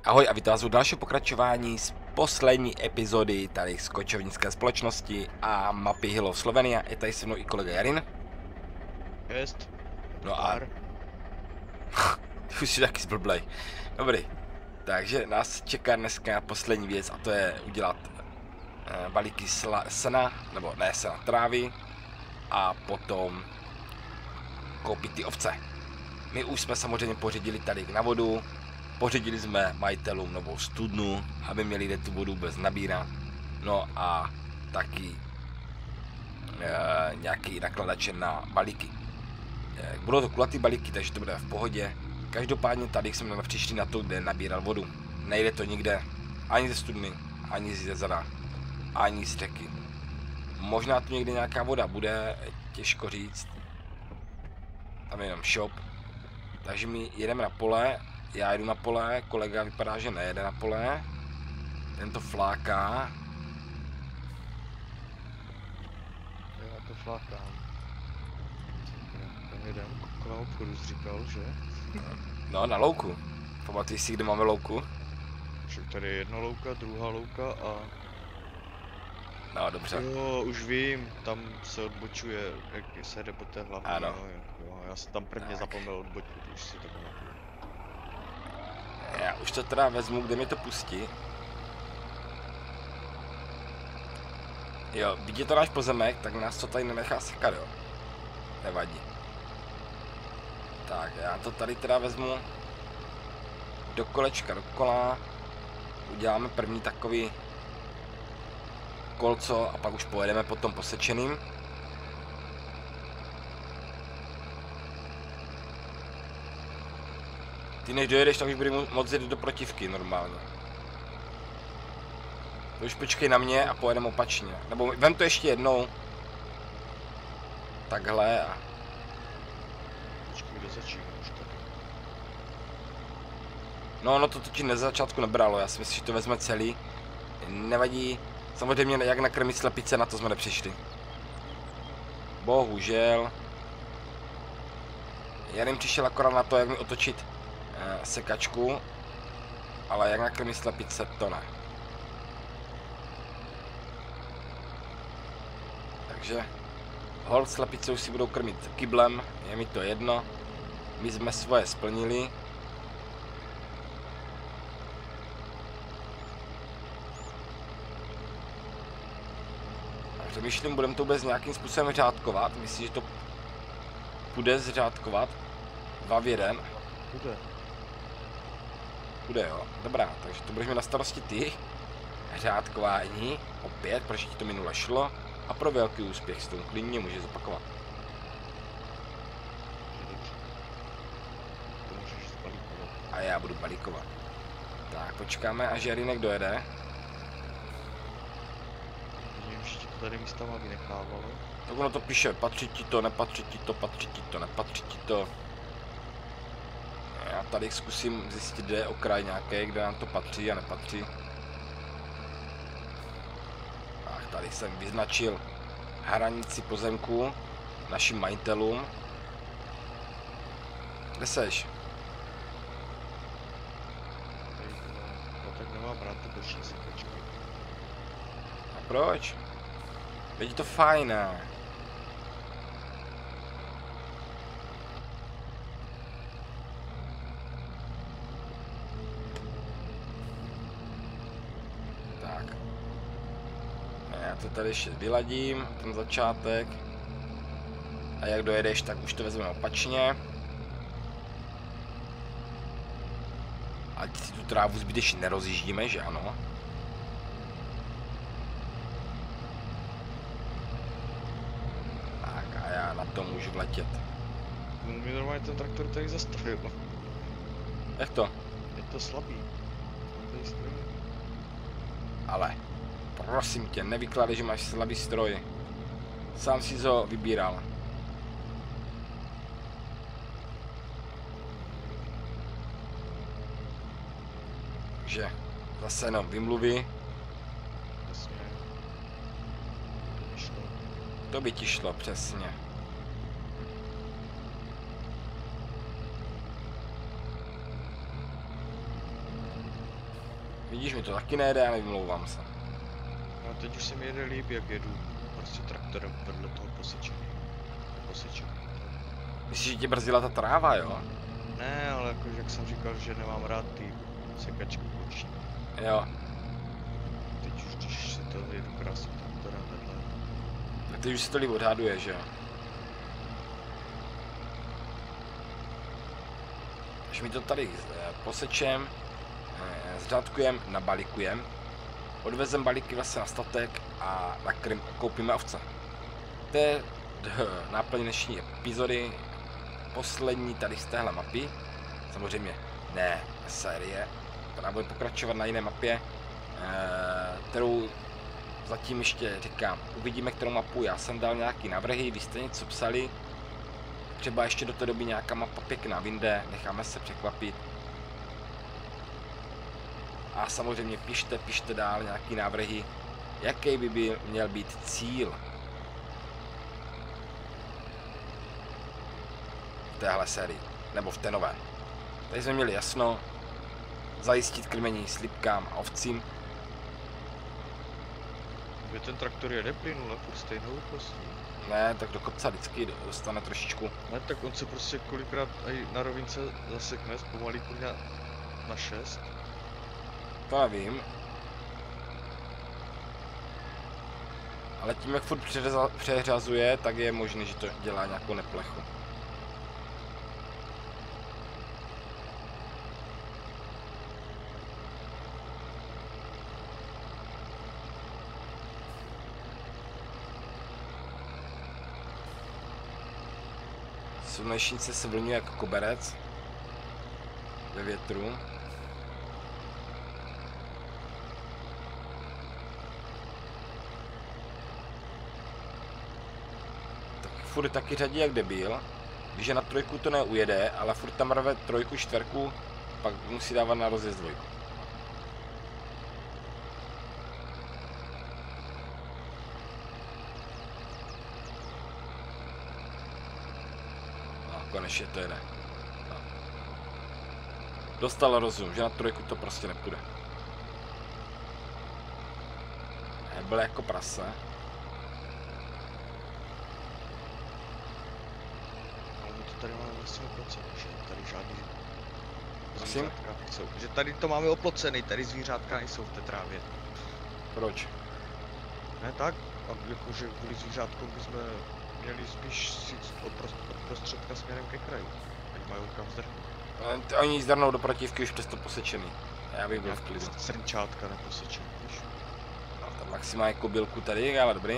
Ahoj a vítám vás u dalšího pokračování z poslední epizody tady z kočovnické společnosti a mapy Hill of Slovenia. Je tady se mnou i kolega Jarin. Jest. No a... Ty už jsi taky zblblej. Dobrý. Takže nás čeká dneska poslední věc a to je udělat balíky sena, nebo ne sena, trávy a potom koupit ty ovce. My už jsme samozřejmě pořídili tady na vodu. Pořídili jsme majitelům novou studnu, aby měli kde tu vodu bez nabírat. No a taky nějaký nakladače na balíky. Budou to kulatý balíky, takže to bude v pohodě. Každopádně tady jsme přišli na to, kde nabírat vodu. Nejde to nikde, ani ze studny, ani z jezera, ani z řeky. Možná tu někde nějaká voda bude, těžko říct. Tam je jenom shop. Takže my jedeme na pole. Já jdu na pole, kolega vypadá, že nejede na pole. Ten to fláká. Já to flákám. Tam jeden kolem obchodu jsi říkal, že? No, na louku. Pamatuješ si, kde máme louku? Však tady je jedna louka, druhá louka a... No, dobře. Jo, už vím, tam se odbočuje, jak se jde po té hlavní, ano. Jo, já jsem tam prvně zapomněl odbočit, už si to pamatuju. Já už to teda vezmu, kde mi to pustí. Jo, vidíte to náš pozemek, tak nás to tady nenechá sekat, jo. Nevadí. Tak, já to tady teda vezmu do kolečka, dokola. Uděláme první takový kolco a pak už pojedeme po tom posečeným. Ty než dojedeš, tak už bude moc jít do protivky normálně. To už počkej na mě a pojedeme opačně. Nebo vem to ještě jednou. Takhle a... Počkej, kde začíná už tady. No, to totiž na začátku nebralo, já si myslím, že to vezme celý. Nevadí, samozřejmě jak nakrmit slepice, na to jsme nepřišli. Bohužel. Jarin přišel akorát na to, jak mi otočit sekačku, ale jak nakrmit slepice, to ne. Takže hold slepice už si budou krmit kyblem, je mi to jedno. My jsme svoje splnili. Přemýšlím, budeme to vůbec nějakým způsobem řádkovat. Myslíš, že to půjde zřádkovat? 2 v 1? Bude. Bude, jo. Dobrá, takže to budeš mít na starosti ty. Řádkování, opět, protože ti to minule šlo. A pro velký úspěch s tím klidně můžeš zopakovat. To můžeš zbalíkovat. A já budu balíkovat. Tak, počkáme, až Jarinek dojede. Vidím, že ti to tady místama vynechávalo. Tak ono to píše, patří ti to, nepatří ti to, patří ti to, nepatří ti to. Já tady zkusím zjistit, kde je okraj nějaký, kde nám to patří a nepatří. Tak, tady jsem vyznačil hranici pozemku našim majitelům. Kde seš? Tady to, no tak nemám rád ty boční sekačky. A proč? Teď je to fajné. Tak. Já to tady ještě vyladím, ten začátek. A jak dojedeš, tak už to vezmeme opačně. Ať si tu trávu zbytečně nerozjíždíme, že ano? Tak a já na to můžu vletět. On mi normálně ten traktor tady zastavil. Jak to? Je to slabý. On tady stojí. Ale, prosím tě, nevykládej, že máš slabý stroj. Sám si ho vybíral. Takže, zase jenom vymluvy. Jasně. To by šlo. To by ti šlo, přesně. Vidíš, mi to taky nejde, já nevymlouvám se. No teď už se mi jede líp, jak jedu prostě traktorem vedle toho posečení. Myslíš, že tě brzdila ta tráva, jo? Ne, ale jakože jak jsem říkal, že nemám rád ty sekačky boční. Jo. Teď už když se to jedu krásně traktorem vedle. A teď už se to líp odhaduje, že jo? Až mi to tady posečem, zřádkujem, nabalikujem, odvezem balíky vlastně na statek a koupíme ovce. To je náplň dnešní epizody, poslední tady z téhle mapy, samozřejmě ne série, která bude pokračovat na jiné mapě, kterou zatím ještě říkám, uvidíme kterou mapu, já jsem dal nějaký návrhy, vy jste něco psali, třeba ještě do té doby nějaká mapa pěkná vyjde, necháme se překvapit. A samozřejmě pište dál nějaký návrhy, jaký by měl být cíl v téhle sérii, nebo v té nové. Tady jsme měli jasno, zajistit krmení slipkám a ovcím. Že ten traktor jede plynule, furt stejnou rychlostí. Ne, tak do kopce vždycky dostane trošičku. Ne, tak on se prostě kolikrát i na rovince zasekne, zpomalí kurňa na 6. To nevím. Ale tím, jak furt přeřazuje, tak je možné, že to dělá nějakou neplechu. Slunečnice se vlňuje jako koberec ve větru. Tak furt taky řadí jak debil. Když je na trojku, to neujede, ale furt tam rve trojku, čtverku, pak musí dávat na rozjezd dvojku. Konečně to jede. No. Dostal rozum, že na trojku to prostě nepůjde. Byl jako prase. Ale my to tady máme vlastně oplocený, že tady žádný Prosím? zvířátka nejsou. Že tady to máme oplocený, tady zvířátka nejsou v té trávě. Proč? Ne tak, a jakože kvůli zvířátkům bychom měli spíš si od prostředka směrem ke kraji. Ať mají kam zdrhnout. Oni zdrhnou do protivky už přesto posečený. Já bych byl v klidu. Srnčátka neposečený, víš. No, tam maximálně kobylku tady, ale dobrý.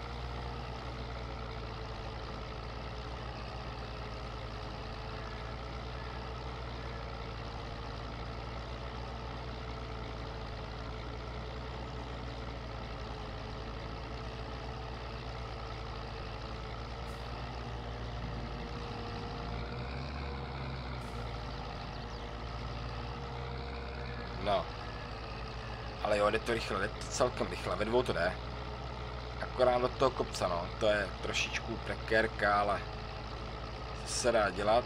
No. Ale jo, jde to rychle, jde to celkem rychle, ve dvou to jde. Akorát do toho kopce, no, to je trošičku prekérka, ale co se dá dělat.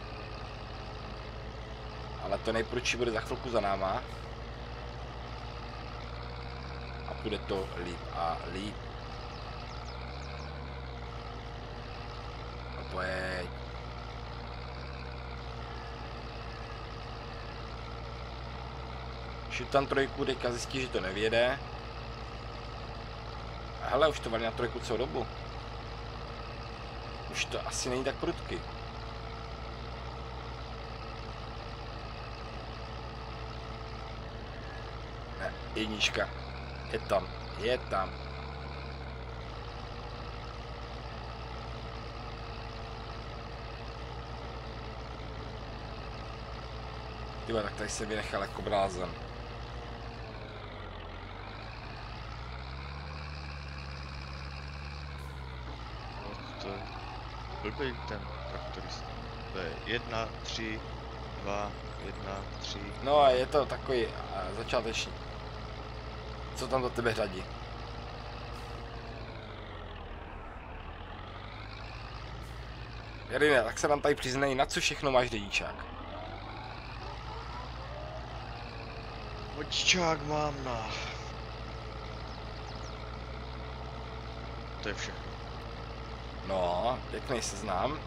Ale to nejprudší bude za chvilku za náma. A půjde to líp a líp. No pojď. Šup tam trojku, teďka zjistí, že to nevěde. Hele, už to valí na trojku celou dobu. Už to asi není tak prudký. Ne, jednička. Je tam, je tam. Tyba, tak tady se vynechal jako blázen. Blbý ten traktorista. To je 1, 3, 2, 1, 3. No a je to takový začáteční. Co tam do tebe řadí? Jarine, tak se nám tady přiznej, na co všechno máš dědíčák. Vodičák mám na... To je všechno. No, pěkný seznam.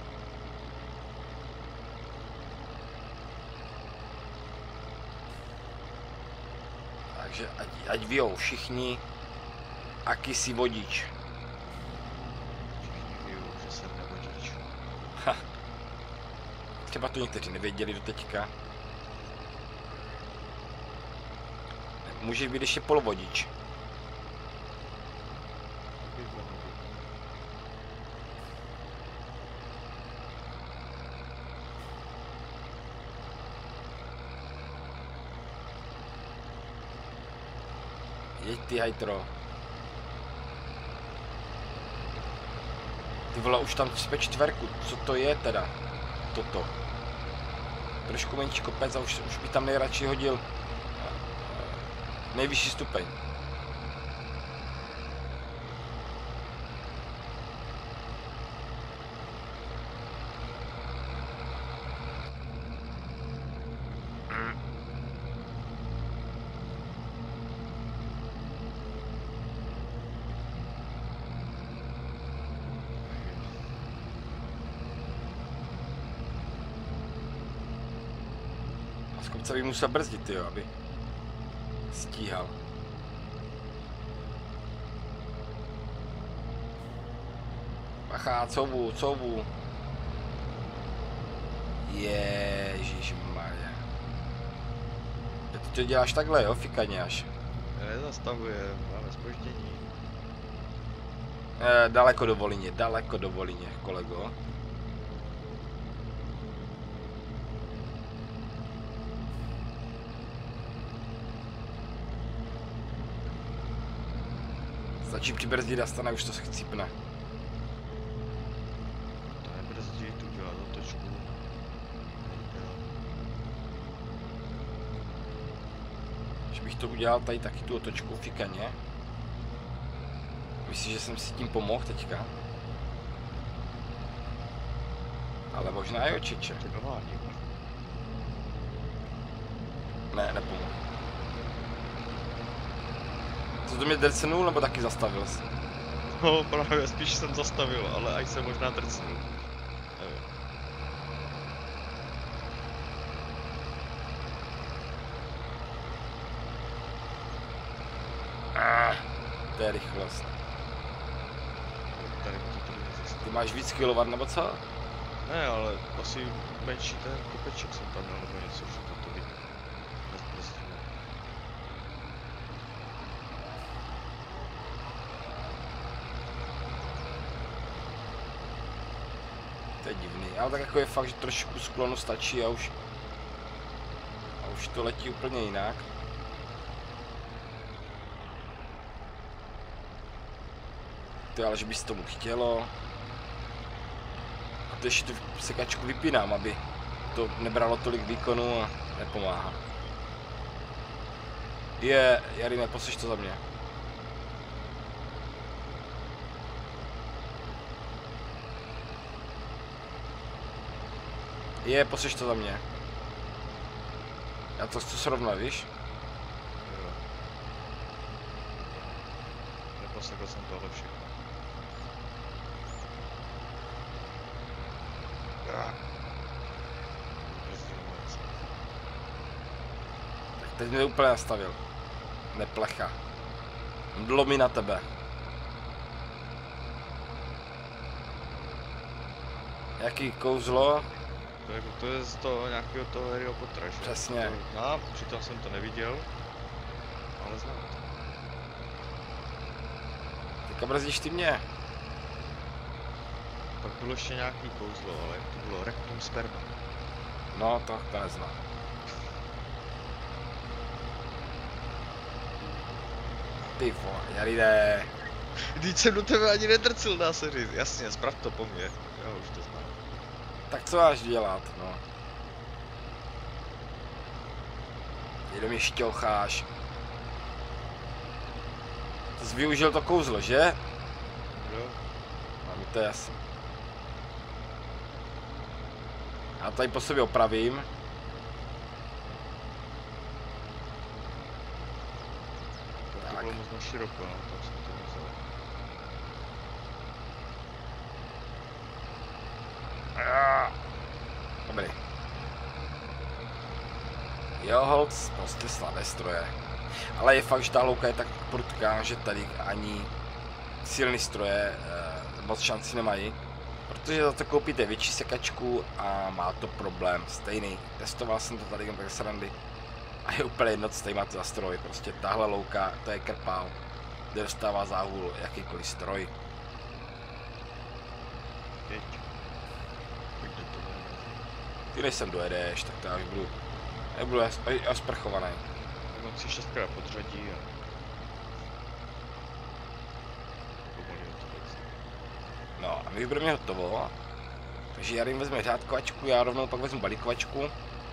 Takže ať vyjou všichni, aký si vodič. Všichni vědí, že jsem nevodič. Ha. Třeba to někteří nevěděli do teďka. Můžeš být ještě polovodič. Bych mohl být. Jeď ty, hajtro. Ty vole, už tam jsme čtverku, co to je teda? Toto. Trošku menší kopec a už bych tam nejradši hodil nejvyšší stupeň. A z kopce bych musel brzdit, jo, aby stíhal. Bacha, covu. Ježišmarja. Ty to děláš takhle, jo, fikaně až. Nezastavuje, máme zpoždění. Daleko do Volině, kolego. Stačí přibrzdit a stane, už to se chcípne. To nebrzdí, tu dělá otočku. Když bych to udělal tady taky tu otočku fikaně. Myslíš, že jsem si tím pomohl teďka? Ale možná jo, čeče. Ne, nepomohl. Co to mě drcnul, nebo taky zastavil jsi? No právě, spíš jsem zastavil, ale až se možná drcnul. Nevím. To je rychlost. Tady mi to tady nezastavil. Ty máš víc kilovat, nebo co? Ne, ale asi menší ten kopeček jsem tam měl, nebo něco, že to vidí. Nezbrzdíme. To je divný, ale tak jako je fakt, že trošku sklonu stačí a už to letí úplně jinak. To je ale, že by se tomu chtělo. A to ještě tu sekačku vypínám, aby to nebralo tolik výkonu a nepomáhá. Jarine, poslyš to za mě. Poslyš to za mě. Já to chci srovnat, víš? Jo. Neposlechl jsem tohle všechno. Tak teď mě úplně nastavil. Neplecha. Dlo mi na tebe. Jaký kouzlo? To je z toho nějakého toho Harryho Pottera, že? Přesně. To znám, přitom jsem to neviděl, ale znám to. Teďka brzdíš ty mě. Pak bylo ještě nějaký kouzlo, ale jak to bylo? Rectum sperma. No, to neznám. Ty vole, Jaride. Vždyť jsem do tebe ani nedrcil, dá se říct. Jasně, zprav to po mně. Jo, už to znám. Tak co máš dělat, no? Jenom je šťoucháš. Ty jsi využil to kouzlo, že? Jo. No, mi to je jasný. Já tady po sobě opravím. to bylo moc na široko, no, tam jsem to vzal. Dobrý. Jo, holc, prostě slabé stroje. Ale je fakt, že ta hlouka je tak prudká, že tady ani silný stroje moc šanci nemají. Protože za to koupíte větší sekačku a má to problém stejný. Testoval jsem to tady jen tak srandy. A je úplně jedno, co tady máte za stroj. Prostě tahle louka, to je krpál, kde dostává záhul jakýkoliv stroj. Teď. Pojď do toho. Ty než sem dojedeš, tak to já už budu až sprchovaný. On si 6krát podřadí a... pomalý to věc. No a my už budeme hotovo. Takže Jarin vezme řádkovačku, já rovnou pak vezmu balíkovačku.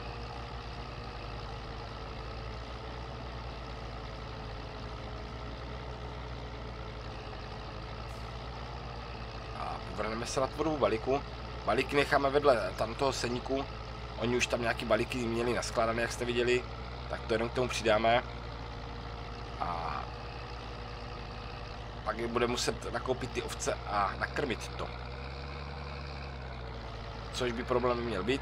A vrhneme se na tvorbu balíku. Balíky necháme vedle tamtoho seníku. Oni už tam nějaký balíky měli naskládané, jak jste viděli. Tak to jenom k tomu přidáme. A pak bude muset nakoupit ty ovce a nakrmit to. Což by problém měl být.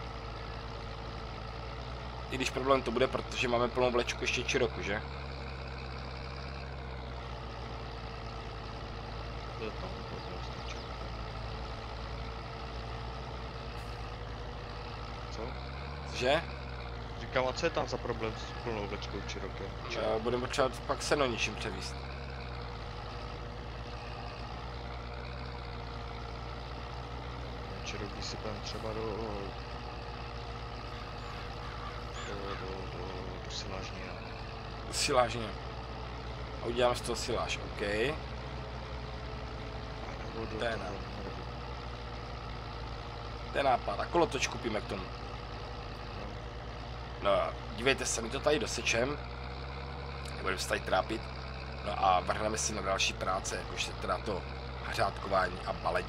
I když problém to bude, protože máme plnou vlečku ještě čiroku, že? To je tam úplně stačí. Co? Že? Říkám, a co je tam za problém s plnou vlečkou čirokem? Budeme potřebovat pak seno ničím převíst. Čirok vysypem třeba do silážní. Do silážně. A udělám z toho siláž, OK. To je nápad. A kolotoč kupíme k tomu. No, dívejte se, my to tady dosečem. Nebudeme se tady trápit. No a vrhneme si na další práce, jakož je teda to řádkování a balení.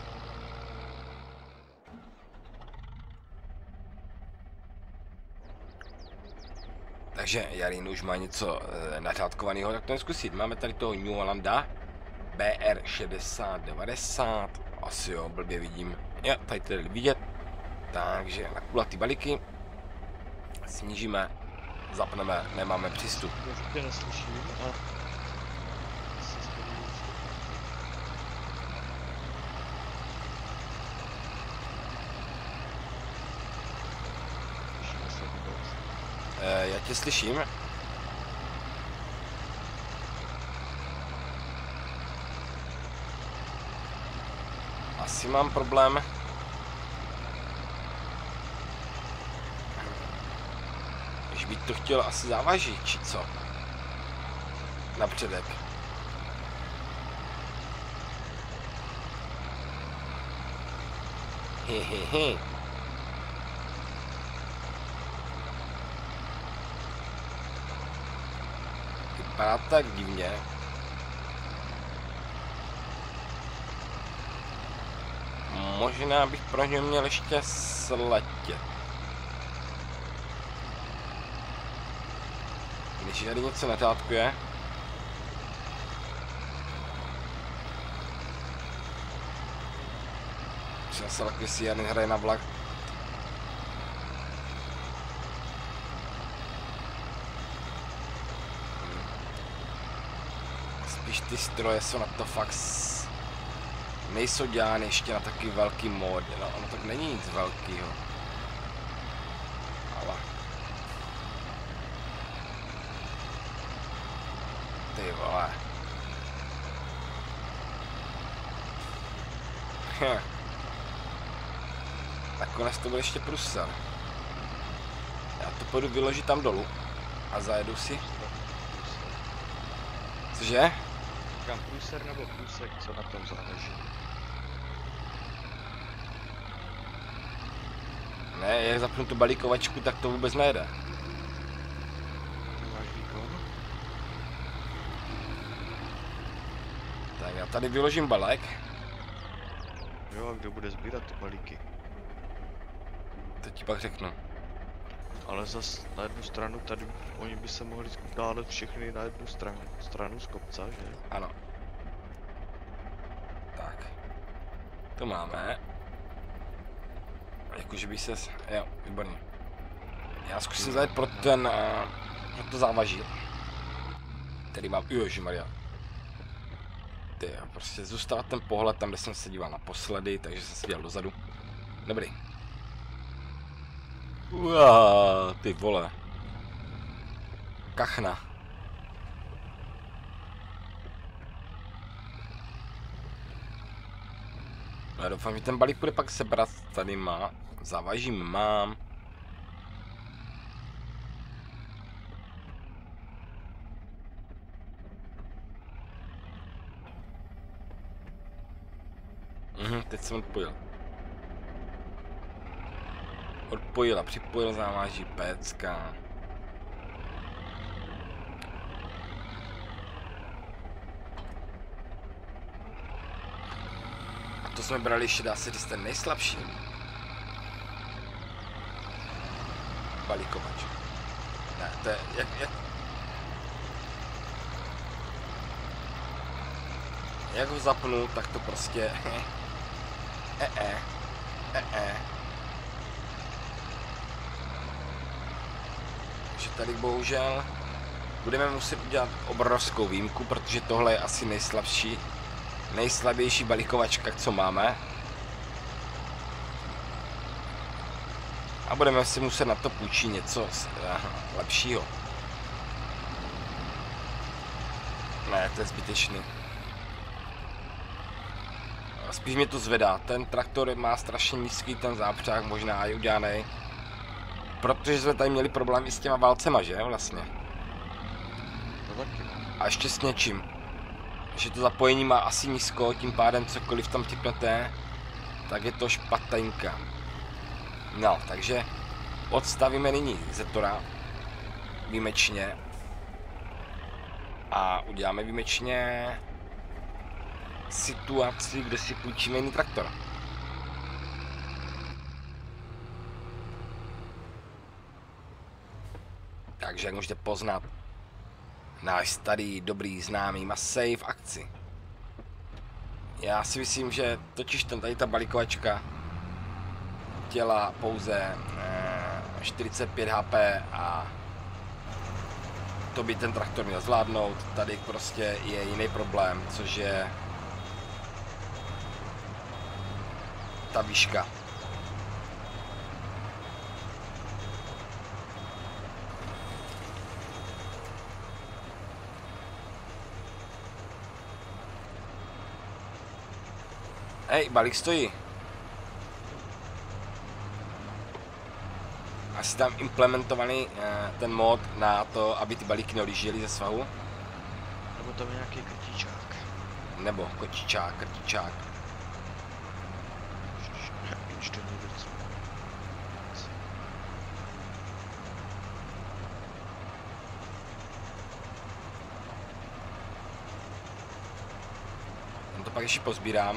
Takže Jarin už má něco nařádkovaného, tak to zkusit. Máme tady toho New Hollanda BR6090. Asi jo, blbě vidím. Jo, tady to je vidět. Takže na kulatý balíky. Snížíme, zapneme, nemáme přístup. Já tě neslyším a... Já tě slyším. Asi mám problém. Když bych to chtěl asi závažit, či co? Napředek. Hehehe. Vypadá tak divně. Možná bych pro ně měl ještě sletět. Když tady něco natátkuje. Třeba se taky si Jarin hraje na vlak. Spíš ty stroje jsou na to fakt nejsou dělány ještě na takový velký mod, no ono tak není nic velkýho. Ale ty vole. Nakonec to bude ještě průser. Já to půjdu vyložit tam dolů a zajedu si. Cože? Říkám průser nebo průsek, co na tom záleží? Ne, jak zapnu tu balíkovačku, tak to vůbec nejde. Ty máš výkon? Tak já tady vyložím balek. Jo, a kdo bude sbírat ty balíky? To ti pak řeknu. Ale Ale zas na jednu stranu tady oni by se mohli dálet všechny na jednu stranu z kopce, že? Ano. Tak. To máme. Jakože by se... Jo, výborně. Já zkusím zajet pro ten... pro to závaží. Který mám... Ježišmarja. Ty, prostě zůstávat ten pohled tam, kde jsem se díval naposledy, takže jsem se díval dozadu. Dobrý. Uá, ty vole. Kachna. Já doufám, že ten balík bude pak sebrat. Tady má. Závažím mám. Teď jsem odpojil. Odpojil a připojil závaží pécka. A to jsme brali ještě, dá se říct, ten nejslabší balíkovač. Ne, to je jak ho zapnu, tak to prostě Takže tady bohužel budeme muset udělat obrovskou výjimku, protože tohle je asi nejslabější balíkovačka, co máme. A budeme si muset na to půjčit něco lepšího. Ne, to je zbytečný. Spíš mě to zvedá. Ten traktor má strašně nízký ten zápřah, možná i udělaný. Protože jsme tady měli problém i s těma válcema, že vlastně? To taky. A ještě s něčím. Že to zapojení má asi nízko, tím pádem cokoliv tam tipnete, tak je to špatenka. No, takže odstavíme nyní Zetora výjimečně. A uděláme výjimečně situaci, kde si půjčíme jiný traktor. Takže jak můžete poznat, náš starý, dobrý, známý Massey v akci. Já si myslím, že totiž tady ta balíkovačka dělá pouze 45 HP a to by ten traktor měl zvládnout. Tady prostě je jiný problém, což je ta výška. Hej, balík stojí. Asi tam implementovaný ten mod na to, aby ty balíky neodjížděly ze svahu. Nebo tam je nějaký krtíčák. Nebo kočičák, krtičák. Ještě někdo. To pak ještě pozbírám.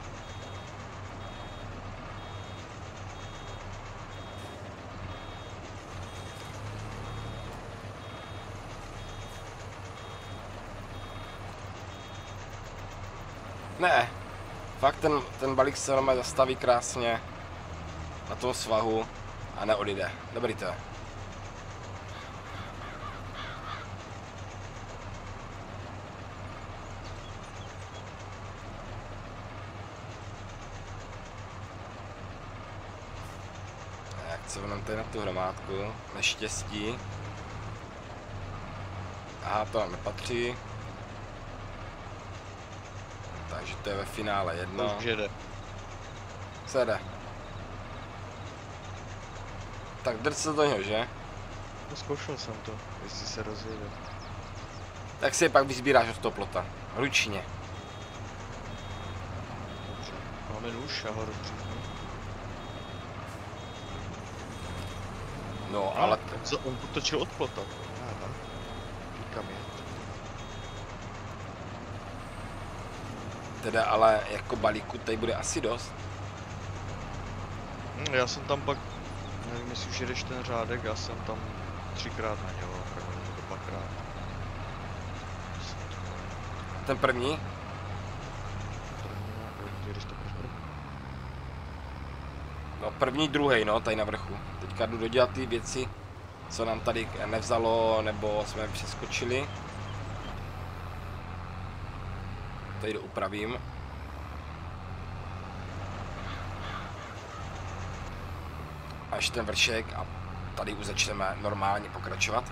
Ne, fakt ten balík se normálně zastaví krásně na tom svahu a neodjde. Dobrý to je. Tak co nám tady na tu hromádku? Neštěstí. Aha, to nám nepatří. Takže to je ve finále jedno. To už jede. Se jde. Tak drž se do něho, že? No, zkoušel jsem to, jestli se rozjede. Tak si je pak vyzbíráš od toho plota. Ručně. Dobře. Máme nůž, já ho rozříznu. No, ale... On potočil od plota. Aha. Říkám je. Teda ale jako balíku tady bude asi dost. Já jsem tam pak nevím, jestli už jedeš ten řádek, já jsem tam 3krát na něho, nebo 2krát. Ten první? Jedeš to proč? No první, druhý, no, tady na vrchu. Teďka jdu dodělat ty věci, co nám tady nevzalo, nebo jsme přeskočili. Tady upravím. Až ten vršek a tady už začneme normálně pokračovat.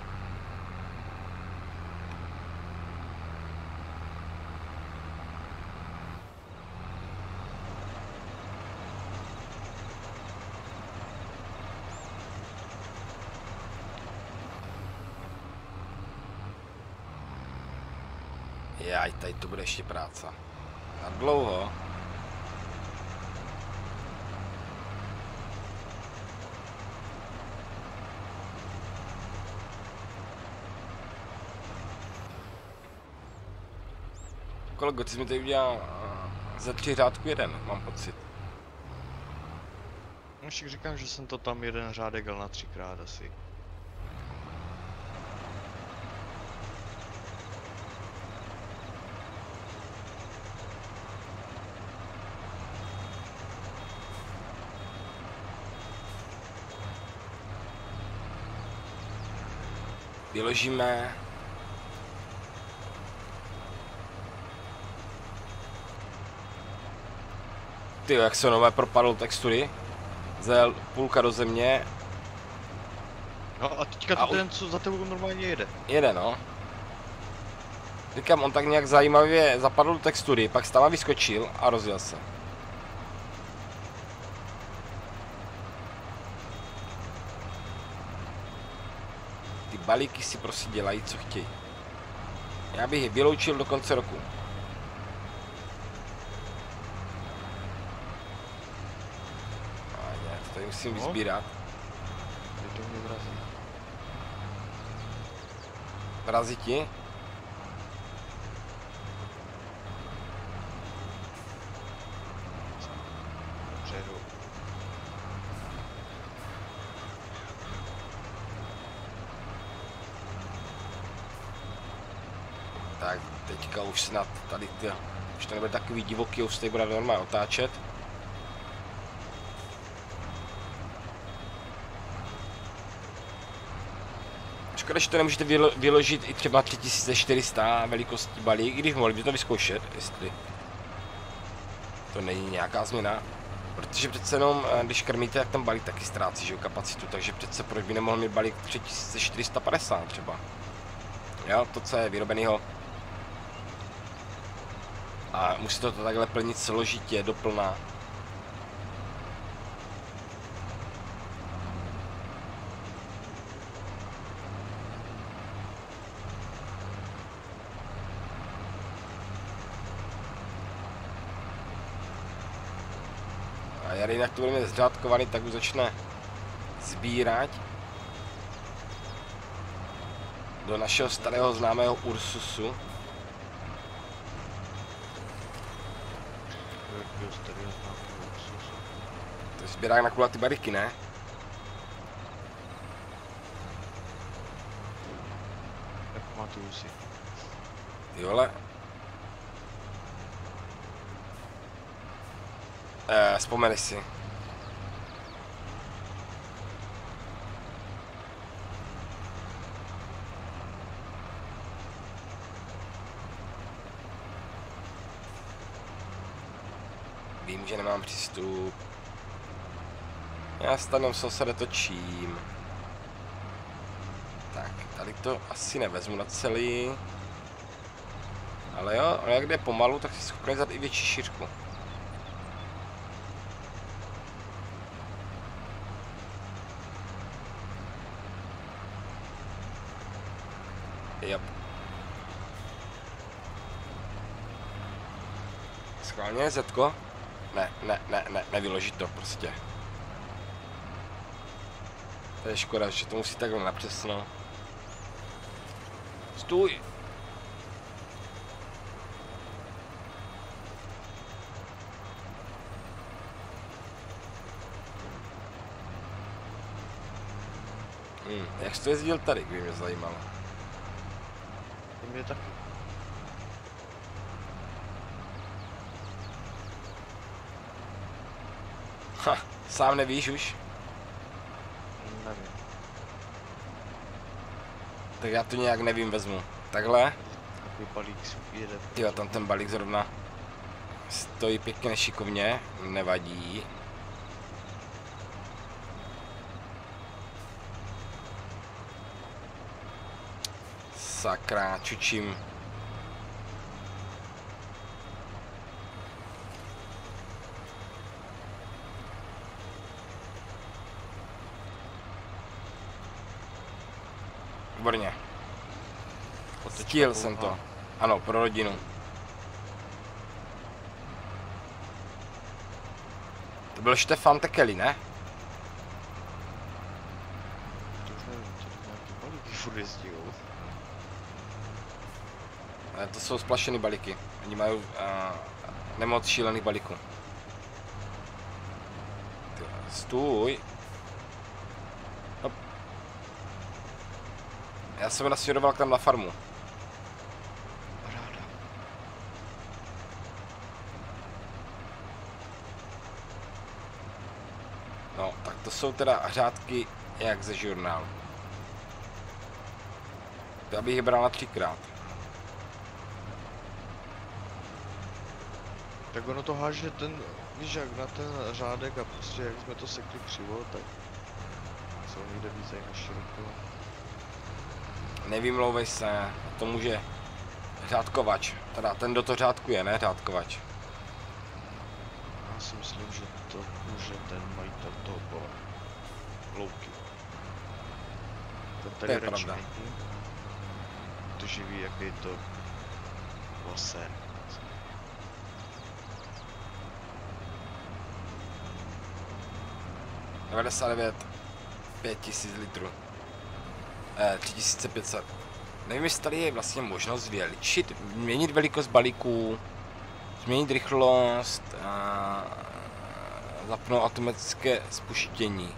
Jaj, tady to bude ještě práce. Na dlouho. Kolego, ty jsi mi tady udělal za 3 řádku jeden, mám pocit. No však říkám, že jsem to tam jeden řádek dal na 3krát asi. Vyložíme. Ty, jak se nové propadl textury. Zel půlka do země. No a teďka to ten, co za tebou normálně jede. Jede, no. Říkám, on tak nějak zajímavě zapadl do textury, pak stále vyskočil a rozjel se. Ty balíky si prostě dělají, co chtějí. Já bych je vyloučil do konce roku. To tady musím vyzbírat. Teď to mě vrazí. Vrazí ti? Přejdu. Tak, teďka už snad tady ty, už to nebude takový divoký, už se tady bude normálně otáčet. Škoda, že to nemůžete vyložit i třeba 3400 velikostí balík, i když mohli by to vyzkoušet, jestli to není nějaká změna. Protože přece jenom, když krmíte, tak ten balík taky ztrácí, že, kapacitu, takže přece proč by nemohl mít balík 3450 třeba. Jo, to, co je vyrobenýho. A musí to takhle plnit celožitě, doplná. A Jary, jinak to budeme zřádkovaný, tak už začne sbírat do našeho starého známého Ursusu. To je sbírák na kulatý bariky, ne? Nepamatuju si. Ty vole. Vzpomeneš si. Vím, že nemám přístup. Já stanem se točím. Tak, tady to asi nevezmu na celý. Ale jo, ale jak jde pomalu, tak si schopný dát i větší šířku. Yep. Schválně, Zetko? Ne, nevyložit to prostě. To je škoda, že to musí takhle napřesno. Stůj! Jak jsi to jezdil tady, kdyby mě zajímalo. To mě taky. Ha, sám nevíš už? Nevím. Tak já to nějak nevím, vezmu. Takhle. Takový balík jede. Jo, tam ten balík zrovna stojí pěkně nešikovně, nevadí. Sakra, čučím. Výborně. Stihl jsem to. Ano, pro rodinu. To byl Štefan Tekeli, ne? To už nevím, to nějaký balíky furt jezdí, jo. To jsou splašený balíky. Oni mají nemoc šílených balíků. Stůj. Hop. Já jsem nasměroval tam na farmu. Paráda. No, tak to jsou teda řádky jak ze žurnálu. Já bych je bral na 3krát. Tak ono to háže ten, víš jak na ten řádek a prostě jak jsme to sekli křivo, tak se někde víc jak na široko. Nevymlouvej se, to může řádkovač. Teda ten, kdo to řádkuje, ne řádkovač. Já si myslím, že to může ten majitel toho pole. Louky. Ten To tady je radši pravda. není. To živí, jak je to laser. 99 5000 litrů. 3500. Nevím, jestli tady je vlastně možnost zvětšit, změnit velikost balíků, změnit rychlost, zapnout automatické spuštění.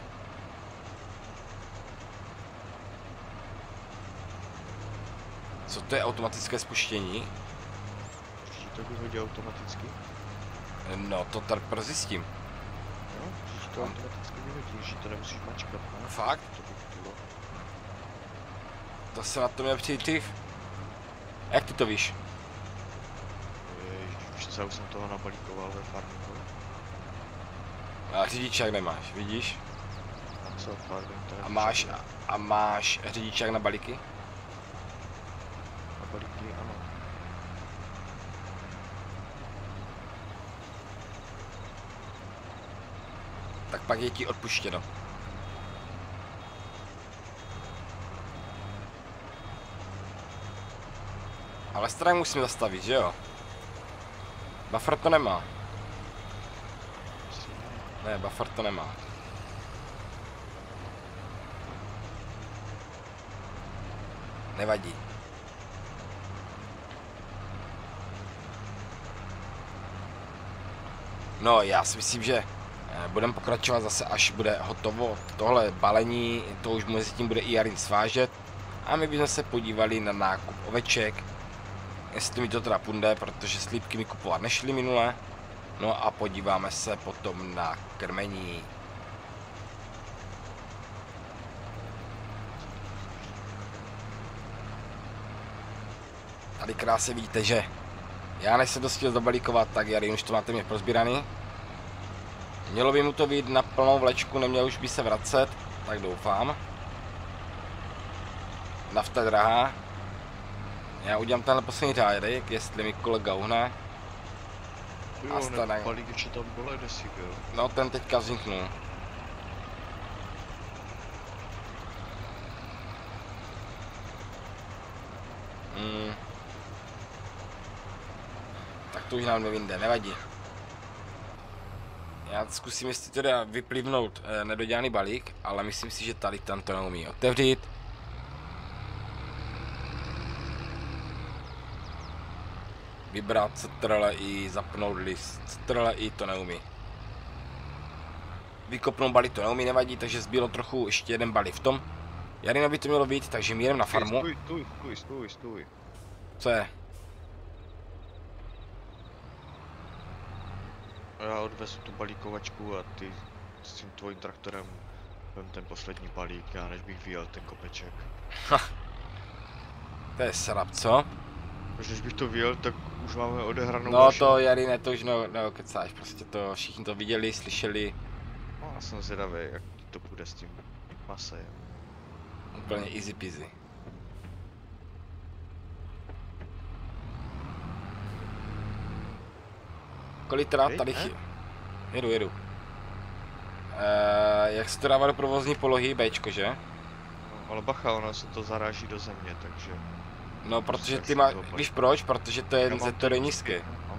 Co to je automatické spuštění? Určitě to vyhodí automaticky. No, to tady prozjistím. Jo, že to automaticky vyhodí, že to nemusíš mačkat, ne? Fakt? To by bylo. To se na to měl přijít dřív. Jak ty to víš? Víš co, já už jsem toho nabalíkoval ve farminku. A řidičák nemáš, vidíš? A co, farming to A máš řidičák na balíky? Na balíky, ano. Tak pak je ti odpuštěno. Ale straně musím zastavit, že jo? Buffer to nemá. Ne, buffer to nemá. Nevadí. No, já si myslím, že budeme pokračovat zase, až bude hotovo tohle balení, to už mezi tím bude i Jarin svážet. A my bychom se podívali na nákup oveček, jestli mi to teda půjde, protože slípky mi kupovat nešly minule. No a podíváme se potom na krmení. Tady krásně vidíte, že já než se to stihl zabalíkovat, tak Jarin už to máte mě prozbíraný. Mělo by mu to vyjít na plnou vlečku, neměl už by se vracet, tak doufám. Nafta je drahá. Já udělám tenhle poslední řádek, jestli mi kolega uhne. Jo, ne, balík ještě tam byl desík, jo. No, ten teďka vzniknul. Tak to už nám nevinde, nevadí. Já zkusím, jestli teda vyplivnout nedodělaný balík, ale myslím si, že tady tam to neumí otevřít. Vybrat CTRL-I, zapnout list, CTRL-I to neumí. Vykopnout balík to neumí, nevadí, takže zbylo trochu ještě jeden balík v tom. Jarina by to mělo být, takže my jdeme na farmu. Stůj. Co je? Já odvezu tu balíkovačku a ty s tím tvojím traktorem vem ten poslední balík, já než bych vyjel ten kopeček. To je srap, co? Protože když bych to vyjel, tak už máme odehranou No další. to Jarine, to už neokecáš, prostě to všichni to viděli, slyšeli. No, já jsem zvědavý, jak to bude s tím masem. Úplně easy peasy. Kolik teda tady jedu. Jak se to dává do provozní polohy, Bčko, že? No, ale bacha, ono se to zaráží do země, takže... No, protože ty máš, víš proč? Protože to je to nízké. No.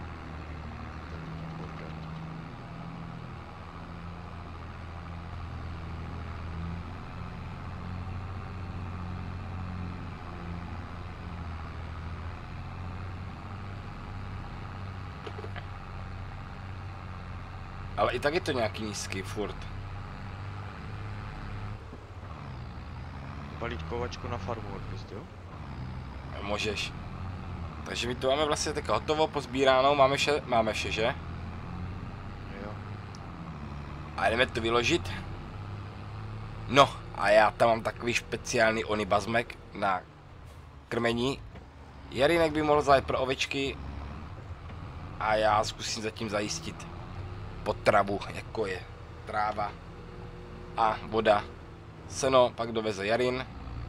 Ale i tak je to nějaký nízký, furt. Balíkovačku na farmu odpust, jo? Můžeš. Takže my to máme vlastně tak hotovo, pozbíráno, máme vše, že? Jo. A jdeme to vyložit. No, a já tam mám takový speciální onibazmek na krmení. Jarinek by mohl zajet pro ovečky a já zkusím zatím zajistit potravu, jako je tráva a voda. Seno pak doveze Jarin.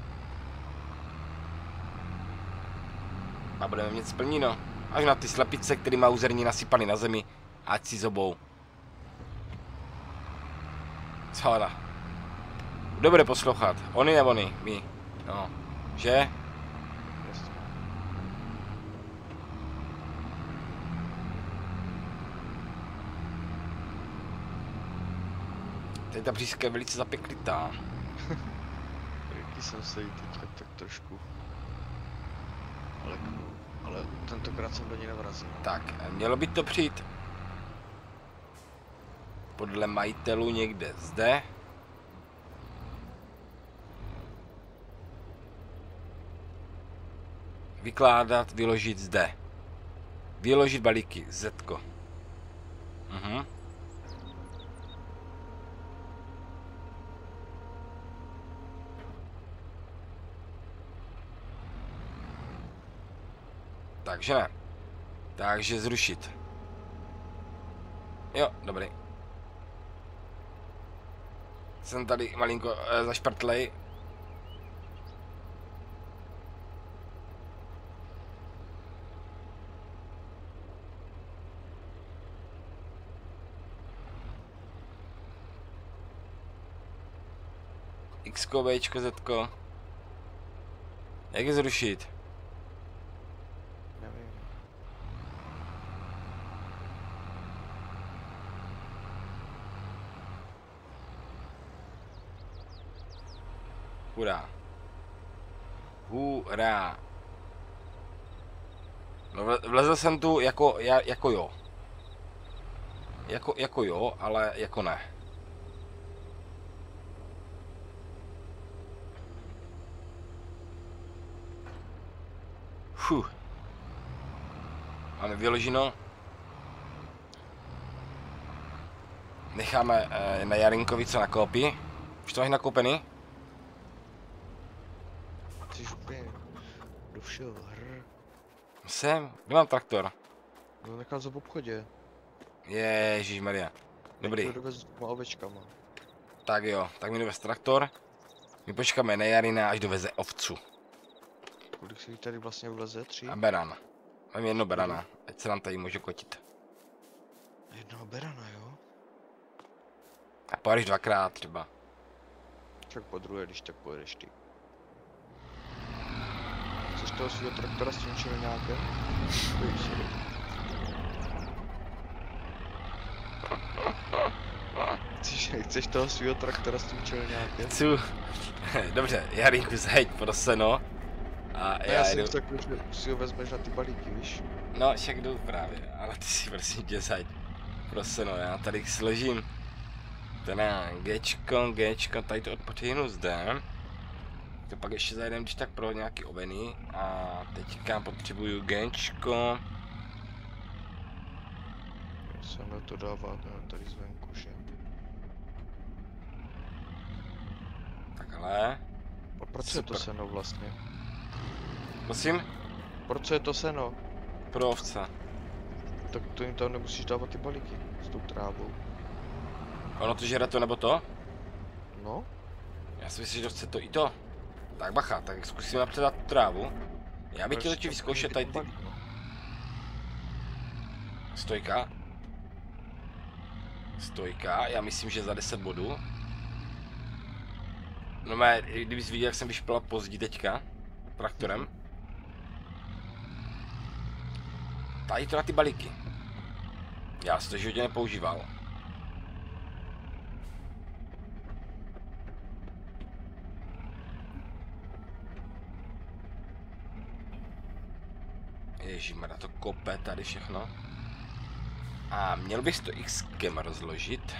A budeme mít splněno. Až na ty slepice, který má zrní nasypaný na zemi, ať si zobou. Co hada? Kdo bude poslouchat? Oni nebo oni? My. No. Že? Jasně. Teď ta břízka je velice zapeklitá. Jaký jsem se jí teď tak trošku... Ale tentokrát jsem do ní nevrazil. Tak, mělo by to přijít podle majitelů někde zde. Vykládat, vyložit zde. Vyložit balíky, Zetko. Takže ne. Takže zrušit. Jo, dobrý. Jsem tady malinko zašprtlej. Xko, Bčko, Zko. Jak je zrušit? Nevím. Hurá. Hurá. No, vlezl jsem tu jako jo. Jako jo, ale jako ne. Máme vyloženo. Necháme na Jarinkovi co nakoupí. Už to máš nakoupený? Jsi úplně do všeho hr. Jsem. Kde mám traktor? No nechal za v obchodě. Ježišmarja. Dobrý. To dovez s těma ovečkama. Tak jo, tak mi dovez traktor. My počkáme na Jarina, až doveze ovcu. Kolik si tady vlastně vleze? 3? A beran. Mám jedno berana, ať se nám tady může kotit. Jednoho berana, jo? A pojedeš dvakrát třeba. Však po druhé, když tak pojedeš ty. Chceš toho svýho traktora s tím čelňákem? Chceš toho svýho traktora s tím čelňákem? Chci. Dobře, Jarinku, zeď pro seno. A No, já jsem jdu. řekl, že si ho vezmeš na ty balíky, víš? No, však jdu právě, ale ty si prosím tě zeď pro seno, já tady složím. Teda Gčko, tady to odpočinu zde. To pak ještě zajedeme když tak pro nějaký oveny a teďka potřebuju genčko. Seno to dává tady zvenku, že? Takhle. A proč je to Super. seno vlastně? Prosím? Proč je to seno? Pro ovce. Tak to jim tam nemusíš dávat ty balíky s tou trávou. Ono to žere to nebo to? No? Já si myslím, že chce to i to. Tak bacha, tak zkusíme napřed dát tu trávu. Já bych chtěl ještě vyzkoušet tady ty... Stojka. Stojka, já myslím, že za 10 bodů. No mé, kdybys viděl, jak jsem vyšpěla pozdí teďka. Traktorem. Tady to na ty balíky. Já si to životě nepoužíval. Ježímara, to kope tady všechno. A měl bys to X-kem rozložit.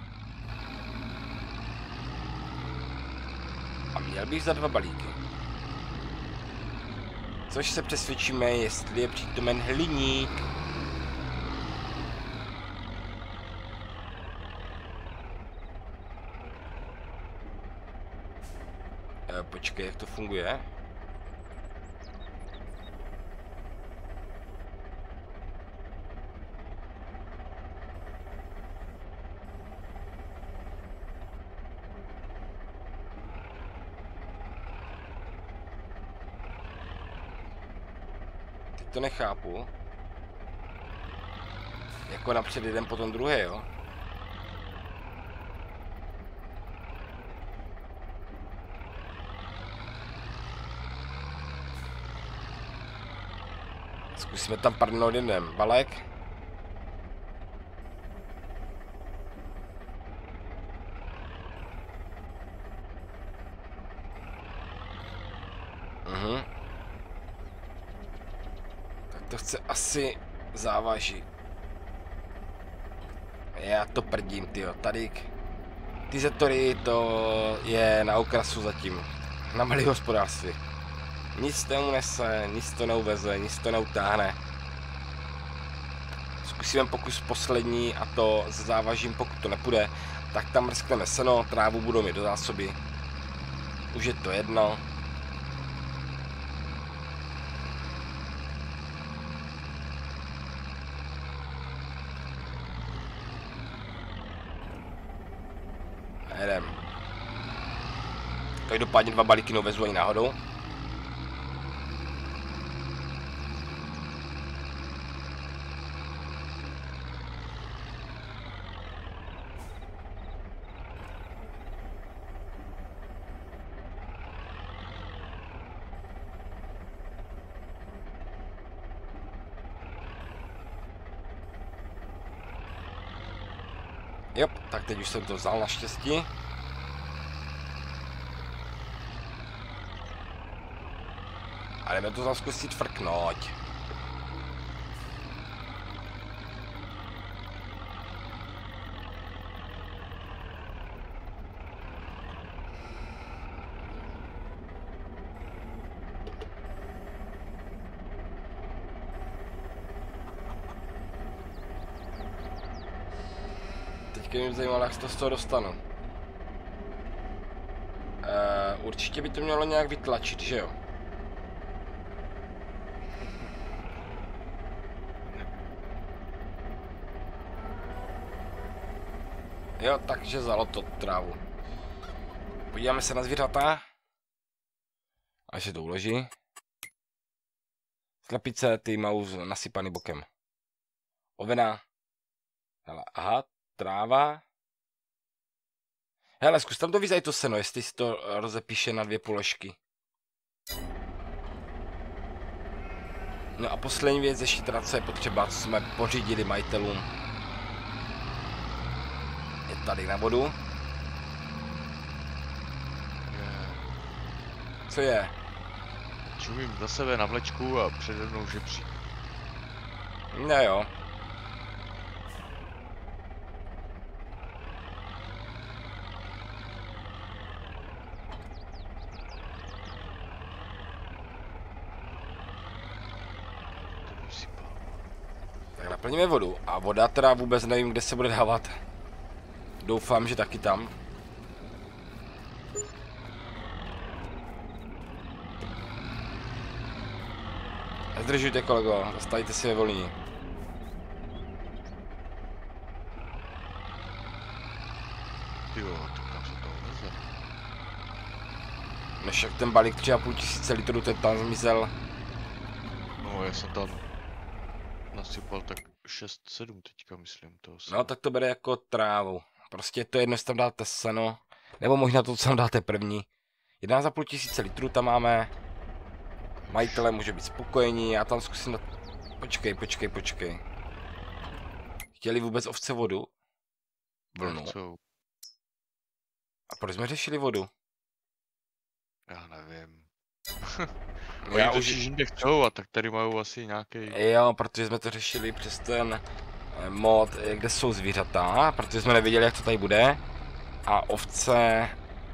A měl bych za 2 balíky. Což se přesvědčíme, jestli je přítomen hliník. Počkej, jak to funguje? To nechápu. Jako napřed jeden, potom druhý, jo? Zkusíme tam prdnout jeden balek. To chce asi závaží. Já to prdím, tyjo. Tady ty zetory, to je na okrasu zatím. Na malé hospodářství. Nic to neunese, nic to neuveze, nic to neutáhne. Zkusíme pokus poslední a to se závažím, pokud to nepůjde, tak tam mrskneme seno, trávu budou mít do zásoby. Už je to jedno. Jedem. Každopádně 2 balíky nevezu ani náhodou. Jo, tak teď už jsem to vzal naštěstí. A jdeme to tam zkusit frknout. Teďka mě zajímalo, jak se to z toho dostanu. Určitě by to mělo nějak vytlačit, že jo? Jo, takže zalo to trávu. Podíváme se na zvířata. Až se to uloží. Slepice, ty mají nasypaný bokem. Ovena. Hele, aha, tráva. Hele, zkus tam dovízaj to seno, jestli si to rozepíše na 2 položky. No a poslední věc ještě teda, co je potřeba, co jsme pořídili majitelům. Je tady na vodu. Co je? Čumím za sebe na vlečku a přede mnou žebřík. No jo. nasypal. Tak naplníme vodu. A voda teda vůbec nevím, kde se bude dávat. Doufám, že taky tam. Nezdržujte, kolego, zastavte si ve volině. Jo, tak tam se to veze. Než jak ten balík 3,5 tisíce litrů, ten tam zmizel. No, já jsem tam nasypal tak 6-7 teďka, myslím, to. No, tak to bere jako trávu. Prostě je to jedno, jestli tam dáte seno, nebo možná to, co tam dáte první. 11,5 tisíce litrů tam máme. Majitelé může být spokojení, já tam zkusím dát... Počkej. Chtěli vůbec ovce vodu? Vlnu. A proč jsme řešili vodu? Já nevím. Já Oni už... to jinde chcou, a tak tady mají asi nějaký. Jo, protože jsme to řešili přes ten mod, kde jsou zvířata, protože jsme nevěděli, jak to tady bude. A ovce...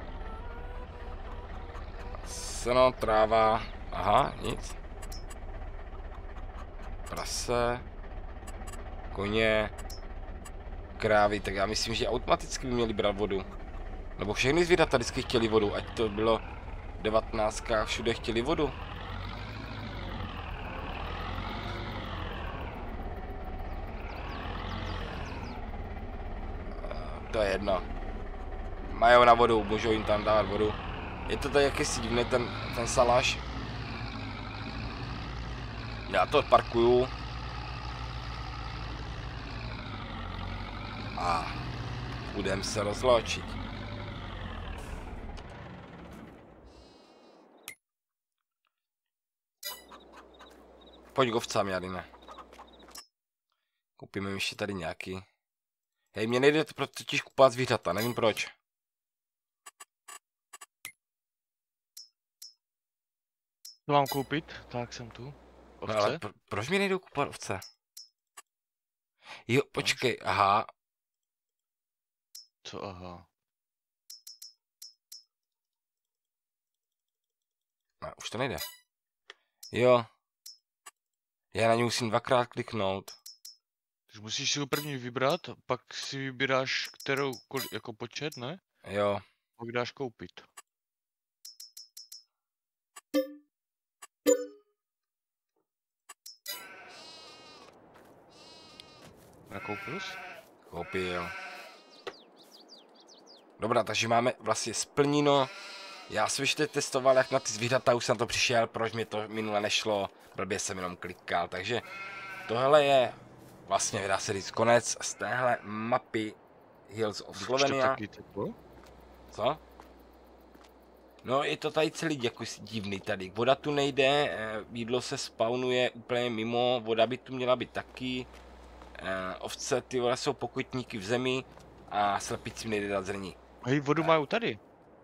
Seno, tráva... Aha, nic. Prase... Koně... Krávy, tak já myslím, že automaticky by měli brát vodu. Nebo všechny zvířata vždycky chtěli vodu, ať to bylo 19, všude chtěli vodu. To je jedno. Majou na vodu, můžou jim tam dávat vodu. Je to tady jakýsi divný ten saláš. Já to odparkuju. A budeme se rozloučit. Pojď k ovcám, Jarine. Koupíme ještě tady nějaký. Hej, mě nejde totiž kupovat zvířata, nevím proč. Co mám koupit? Tak jsem tu. Ovce? No ale proč mi nejdou kupovat ovce? Jo, počkej, aha. Co aha? No, už to nejde. Jo. Já na něj musím dvakrát kliknout. Takže musíš si ho první vybrat, pak si vybíráš kterou, jako počet, ne? Jo. Pak dáš koupit. Nakoupil jsi? Koupil. Dobrá, takže máme vlastně splněno. Já jsem ještě testoval, jak na ty zvířata, už jsem na to přišel, proč mi to minule nešlo, blbě jsem jenom klikal, takže tohle je vlastně, dá se říct, konec z téhle mapy Hills of Slovenia. Taky teplo? Co? No, je to tady celý jako divný tady. Voda tu nejde, jídlo se spawnuje úplně mimo, voda by tu měla být taky. Ovce, ty vole, jsou pokutníky v zemi a slepicím nejde dát zrní. Hej, vodu mají tady.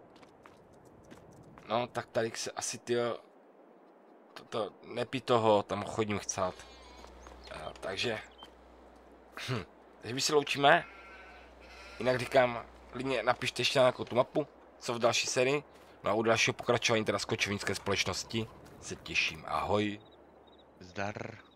No, tak tady se asi tyjo... Nepí toho, tam chodím chcát. Takže... Takže my se loučíme. Jinak říkám, klidně napište ještě nějakou tu mapu, co v další sérii. No a u dalšího pokračování teda z kočovnické společnosti se těším. Ahoj. Zdar.